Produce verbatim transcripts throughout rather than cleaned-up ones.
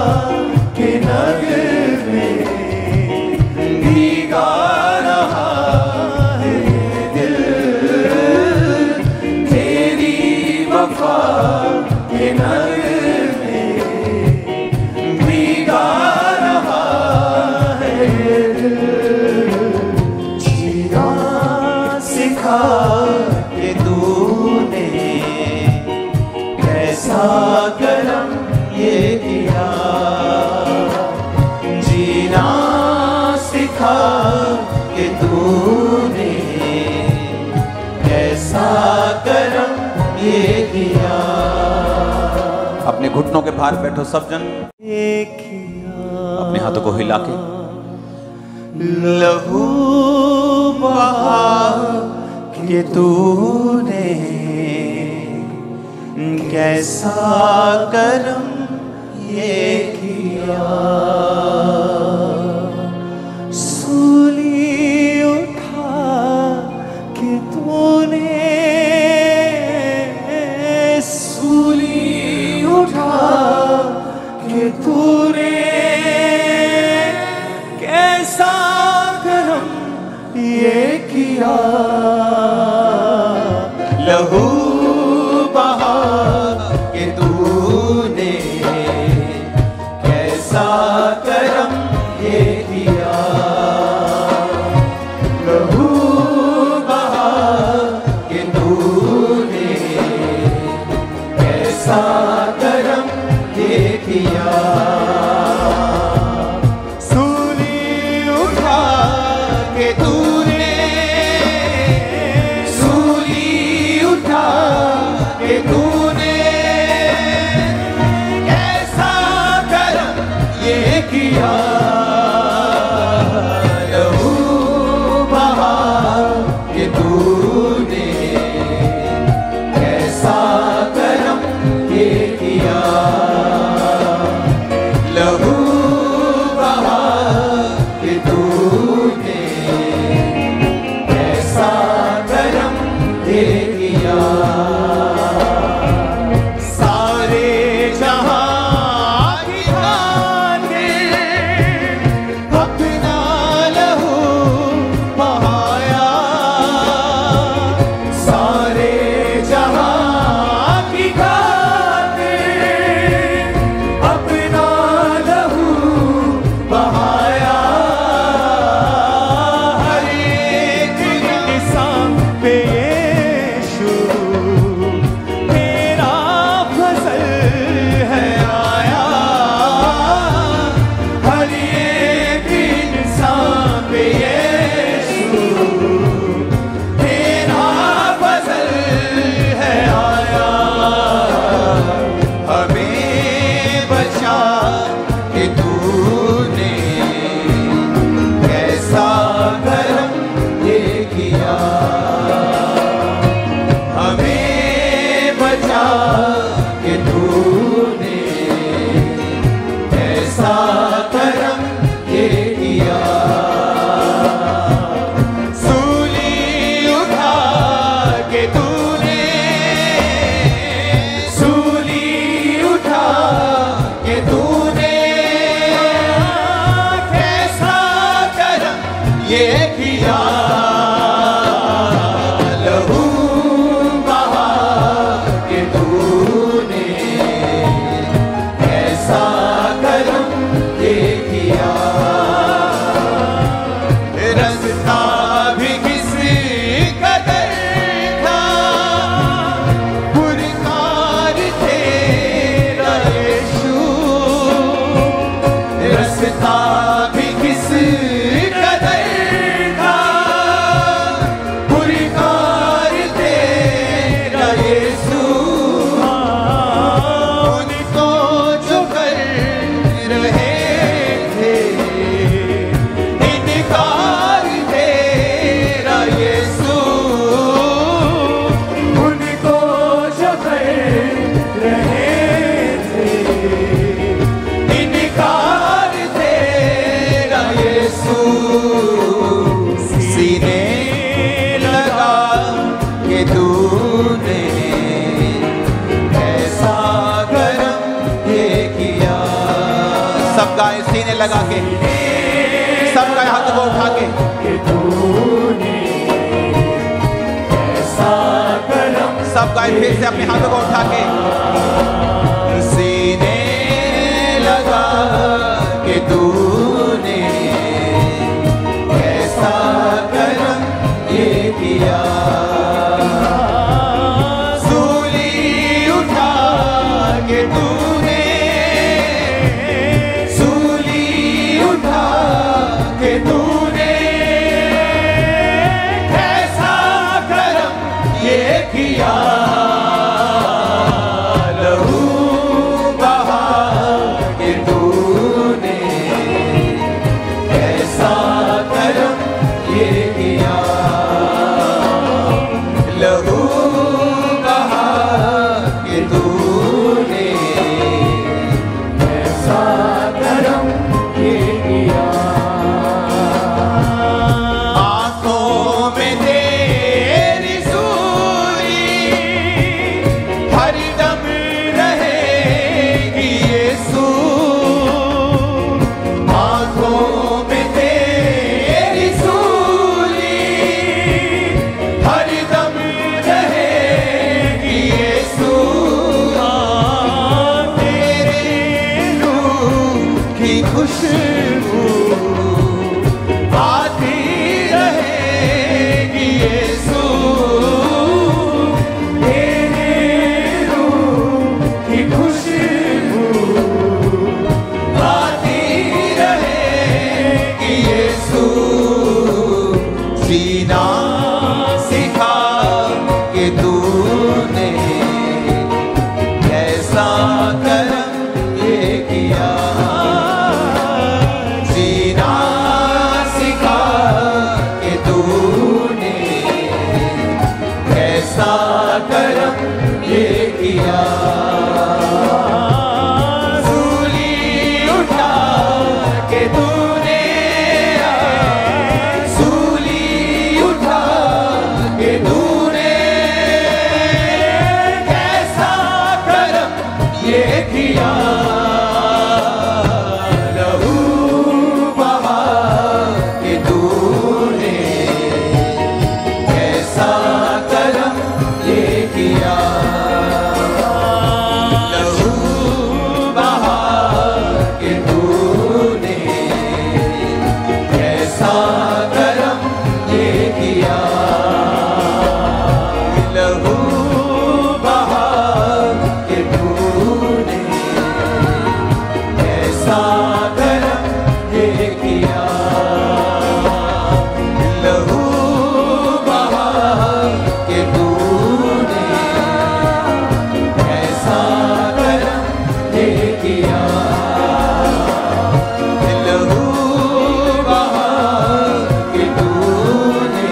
के नगमे भीगा रहा है दिल, तेरी वफा के नगमे भीगा रहा है दिल। जीना सिखा के तूने कैसा करम ये किया, जीना सिखा के तूने कैसा करम ये किया। अपने घुटनों के भार बैठो सब जन, अपने हाथों को हिला के लहू बहा के तूने कैसा करम ये किया। सूली उठा के तूने, सूली उठा के तूने कैसा करम ये किया। लहू बहा के तूने कैसा करम ये किया। लहू बहा के तूने कैसा करम ये किया। सूली उठा के तूने, सूली उठा के तूने कैसा करम ये किया। लहू बहा के तूने कैसा करम ये किया। लहू बहा के तूने कैसा करम ये किया। सारे जहां की खातिर अपना लहू बहाया। सारे जहां की खातिर सब गाए सीने लगा के, सब गाए हाथ को उठा के। सब गाए फिर से अपने हाथों को उठा के, सीने लगा के तूने कैसा करम ये किया। सूली उठा के तूने, सूली उठा के तूने कैसा करम ये किया। लहू बहा के तूने कैसा करम ये किया। लहू बहा के तूने कैसा करम ये किया। आंखों में तेरी सूरी हरदम रहेगी यीशु। आंखों में तेरी सूरी हरदम रहेगी यीशु। तेरे रूह की खुशबू आती रहेगी यीशु। तेरे रूह की खुशबू आती रहेगी यीशु। जीना सिखा के तूने कैसा करम ये किया। जीना सिखा के तूने कैसा करम ये किया। सूली उठा के तूने, सूली उठा के तूने कैसा करम ये किया। लहू बहा के तूने कैसा करम ये किया। लहू बहा के तूने कैसा करम ये किया। लहू बहा के तूने कैसा करम ये किया। लहू बहा के तूने कैसा करम ये किया। लहू बहा के तूने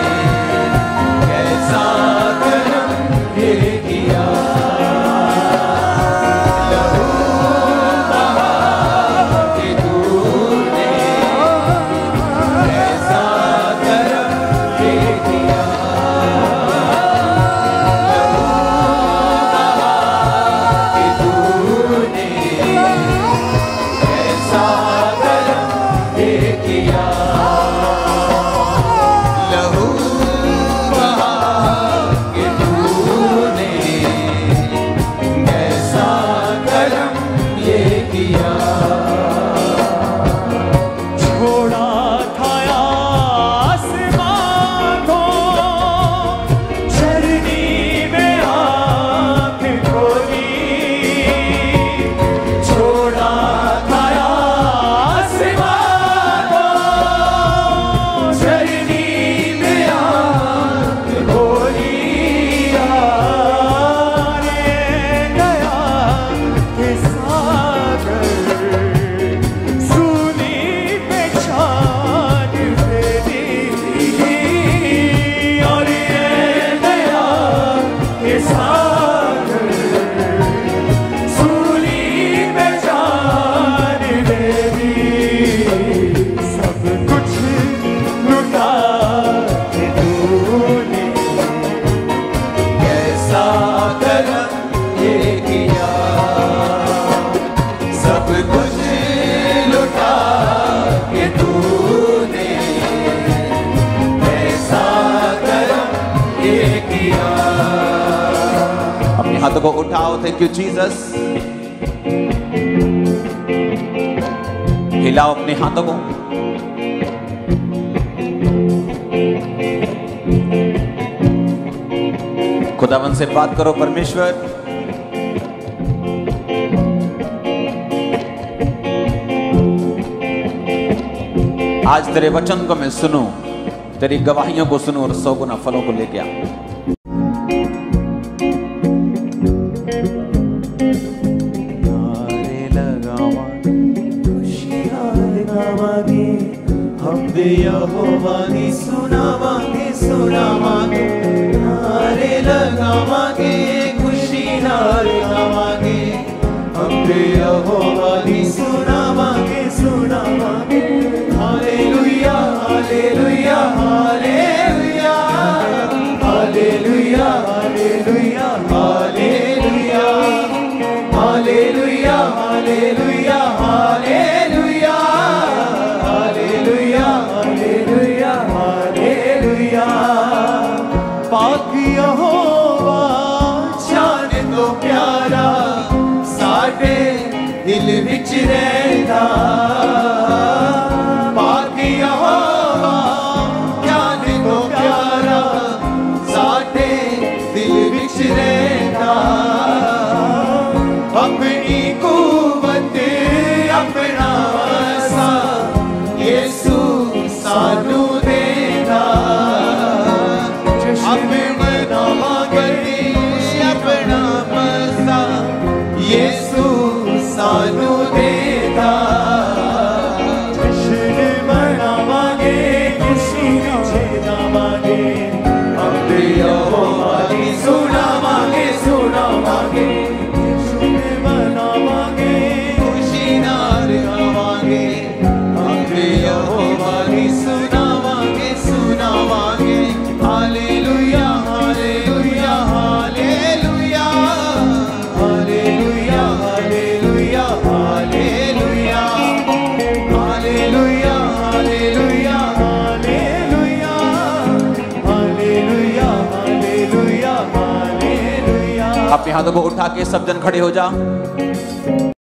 कैसा करम ये किया। लहू बहा के तूने कैसा करम ये किया। लहू बहा के तूने कैसा करम ये किया। छोड़ा था आसमां को, चरनी में आँख खोली। छोड़ा था आसमां को, चरनी में आँख खोली। आने गया के सागर हाथों को उठाओ। Thank you Jesus. हिलाओ अपने हाथों को। खुदावन से बात करो परमेश्वर, आज तेरे वचन को मैं सुनूं, तेरी गवाहियों को सुनूं और सौ गुना फलों को लेके आऊं। नारे लगावांगे, खुशियां लगावांगे, हमदे यहोवा दी सुनावांगे सुनावांगे। नारे लगावांगे, खुशियां लगावांगे, हमदे यहोवा दी सुनावांगे सुनावांगे। Hallelujah hallelujah hallelujah hallelujah hallelujah hallelujah hallelujah hallelujah hallelujah hallelujah hallelujah hallelujah. पाक यहोवा शान तो प्यारा, साडे दिल विच रहंदा। अपनी कुवत अपना सा यीशु सानू देना। अपने मनावांगे अपना मसा यीशु सानू देना। जश्न मनावांगे, खुशी जावांगे, हमदे यहोवा दी सुनावांगे सुनावांगे। अपने हाथों को उठा के सब जन खड़े हो जाओ।